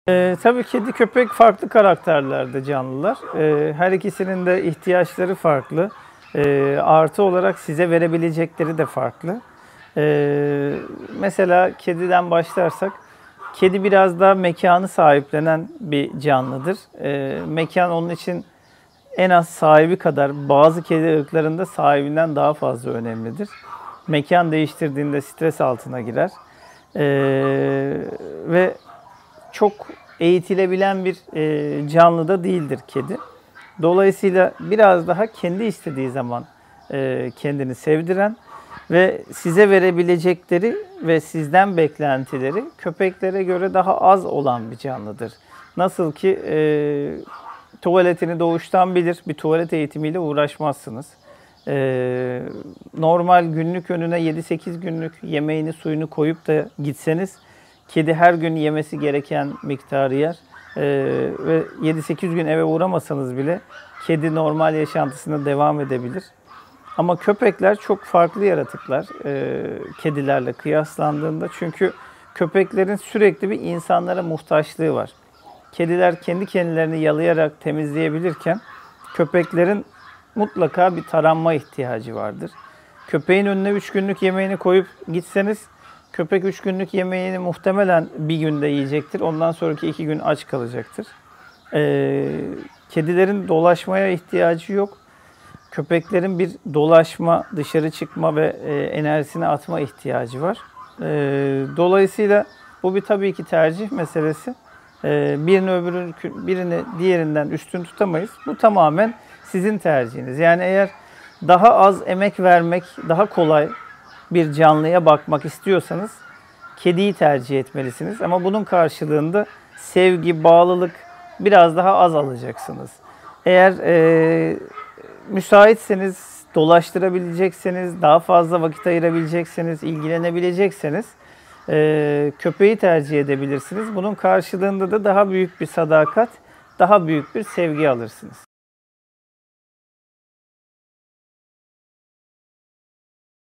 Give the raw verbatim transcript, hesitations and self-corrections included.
Eee, tabii kedi, köpek farklı karakterlerde canlılar. Eee, her ikisinin de ihtiyaçları farklı. Eee, artı olarak size verebilecekleri de farklı. Eee, mesela kediden başlarsak, kedi biraz daha mekânı sahiplenen bir canlıdır. Eee, mekân onun için en az sahibi kadar, bazı kedi ırklarında sahibinden daha fazla önemlidir. Mekân değiştirdiğinde stres altına girer. Eee, ve çok eğitilebilen bir e, canlı da değildir kedi. Dolayısıyla biraz daha kendi istediği zaman e, kendini sevdiren ve size verebilecekleri ve sizden beklentileri köpeklere göre daha az olan bir canlıdır. Nasıl ki e, tuvaletini doğuştan bilir, bir tuvalet eğitimiyle uğraşmazsınız. E, normal günlük önüne yedi sekiz günlük yemeğini suyunu koyup da gitseniz, kedi her gün yemesi gereken miktarı yer. Ee, ve yedi sekiz gün eve uğramasanız bile kedi normal yaşantısına devam edebilir. Ama köpekler çok farklı yaratıklar e, kedilerle kıyaslandığında. Çünkü köpeklerin sürekli bir insanlara muhtaçlığı var. Kediler kendi kendilerini yalayarak temizleyebilirken köpeklerin mutlaka bir taranma ihtiyacı vardır. Köpeğin önüne üç günlük yemeğini koyup gitseniz, köpek üç günlük yemeğini muhtemelen bir günde yiyecektir. Ondan sonraki iki gün aç kalacaktır. Ee, kedilerin dolaşmaya ihtiyacı yok. Köpeklerin bir dolaşma, dışarı çıkma ve e, enerjisini atma ihtiyacı var. E, dolayısıyla bu bir tabii ki tercih meselesi. E, birini öbürünü, birini diğerinden üstün tutamayız. Bu tamamen sizin tercihiniz. Yani eğer daha az emek vermek, daha kolay bir canlıya bakmak istiyorsanız kediyi tercih etmelisiniz. Ama bunun karşılığında sevgi, bağlılık biraz daha az alacaksınız. Eğer e, müsaitseniz, dolaştırabilecekseniz, daha fazla vakit ayırabilecekseniz, ilgilenebilecekseniz e, köpeği tercih edebilirsiniz. Bunun karşılığında da daha büyük bir sadakat, daha büyük bir sevgi alırsınız.